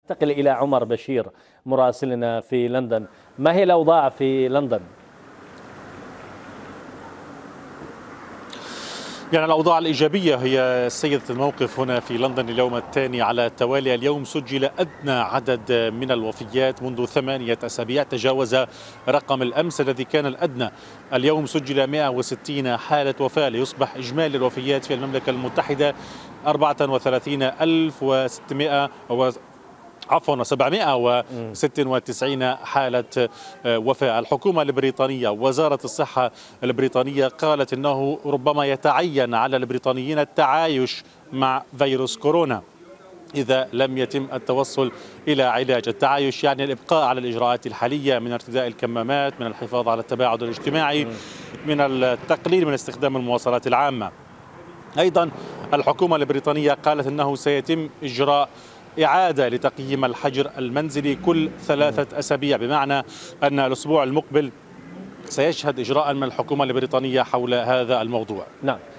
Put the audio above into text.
انتقل إلى عمر بشير مراسلنا في لندن. ما هي الأوضاع في لندن؟ يعني الأوضاع الإيجابية هي سيدة الموقف هنا في لندن اليوم الثاني على التوالي. اليوم سجل أدنى عدد من الوفيات منذ 8 أسابيع، تجاوز رقم الأمس الذي كان الأدنى. اليوم سجل 160 حالة وفاة ليصبح إجمالي الوفيات في المملكة المتحدة 796 حالة وفاة. الحكومة البريطانية وزارة الصحة البريطانية قالت أنه ربما يتعين على البريطانيين التعايش مع فيروس كورونا إذا لم يتم التوصل إلى علاج. التعايش يعني الإبقاء على الإجراءات الحالية من ارتداء الكمامات، من الحفاظ على التباعد الاجتماعي، من التقليل من استخدام المواصلات العامة. أيضا الحكومة البريطانية قالت أنه سيتم إجراء إعادة لتقييم الحجر المنزلي كل 3 أسابيع، بمعنى أن الأسبوع المقبل سيشهد إجراء من الحكومة البريطانية حول هذا الموضوع. نعم.